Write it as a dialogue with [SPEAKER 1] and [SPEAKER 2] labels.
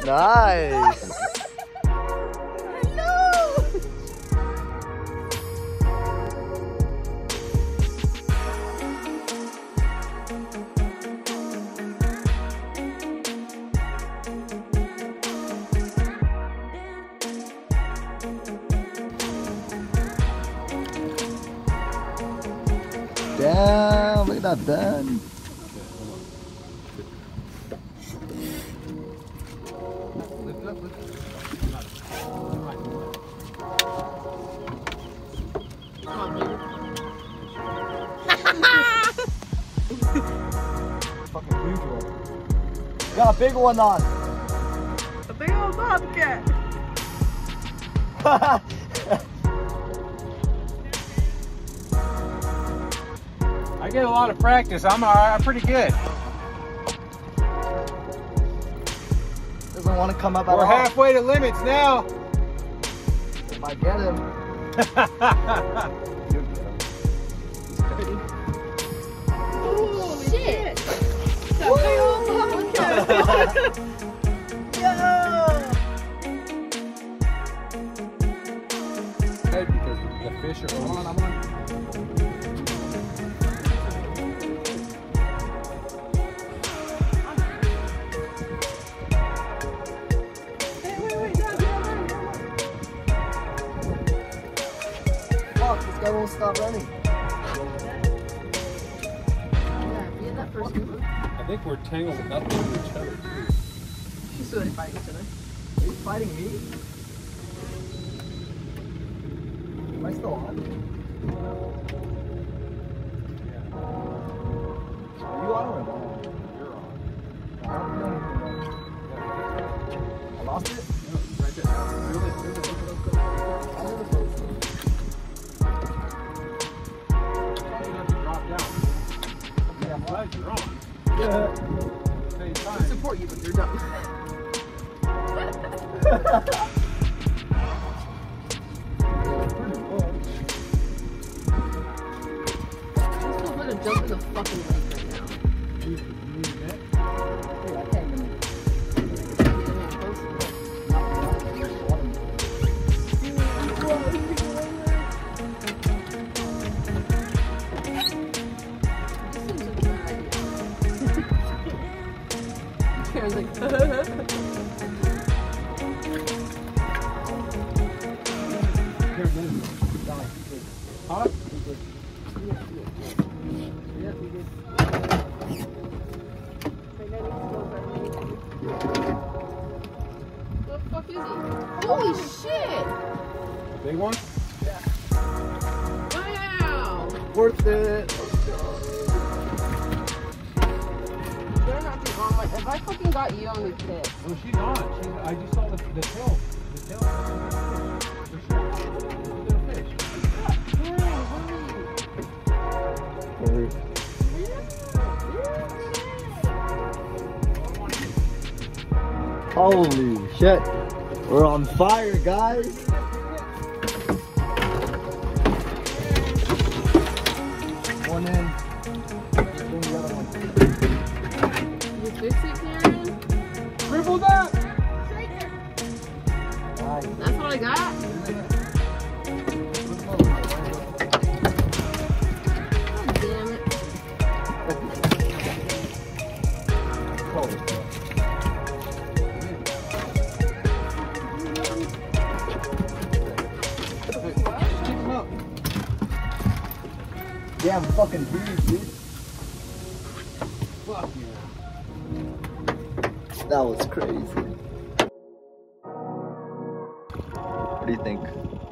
[SPEAKER 1] Nice. Damn, look at that bend. Fucking huge one. Got a big one on.
[SPEAKER 2] A big old bobcat.
[SPEAKER 3] I get a lot of practice. I'm pretty good.
[SPEAKER 1] Doesn't want to come up at all.
[SPEAKER 3] We're halfway to limits now.
[SPEAKER 1] If I get him. You'll get him. Ready?
[SPEAKER 2] Holy shit. That big old bobcat.
[SPEAKER 3] Hey, because the fish are on.
[SPEAKER 1] Fuck, this guy won't stop running.
[SPEAKER 3] I think we're tangled up with each other too.
[SPEAKER 2] So they fight each other.
[SPEAKER 1] Are you fighting me? Am I still on? Are you on or no?
[SPEAKER 3] You're on.
[SPEAKER 1] I don't know anything. I lost it?
[SPEAKER 3] No, it's right there. Really?
[SPEAKER 1] I'm in the boat.
[SPEAKER 3] You have to drop down.
[SPEAKER 1] Yeah,
[SPEAKER 3] I'm glad you're on.
[SPEAKER 1] yeah.
[SPEAKER 3] Same
[SPEAKER 2] I
[SPEAKER 3] time.
[SPEAKER 2] support you, but you're dumb. I'm still gonna jump in the fucking lake right now.
[SPEAKER 1] Dude, I can't even.
[SPEAKER 2] Karen's like,
[SPEAKER 3] Huh?
[SPEAKER 2] what the fuck is he? Holy shit!
[SPEAKER 3] Big one?
[SPEAKER 2] Wow!
[SPEAKER 1] Worth it.
[SPEAKER 2] You're not too long. Like, if I fucking got you, I'm gonna be pissed.
[SPEAKER 3] Well, she's on. I just saw the tail. The tail. For sure. Look at the fish.
[SPEAKER 1] Holy shit. We're on fire, guys. One in. Bring the other one.
[SPEAKER 2] You fix it, Karen?
[SPEAKER 3] Dribble that!
[SPEAKER 1] Nice.
[SPEAKER 2] That's what I got? God damn it.
[SPEAKER 1] Holy shit.
[SPEAKER 3] Pick him up.
[SPEAKER 1] Damn fucking huge, dude.
[SPEAKER 3] Fuck you.
[SPEAKER 1] That was crazy. What do you think?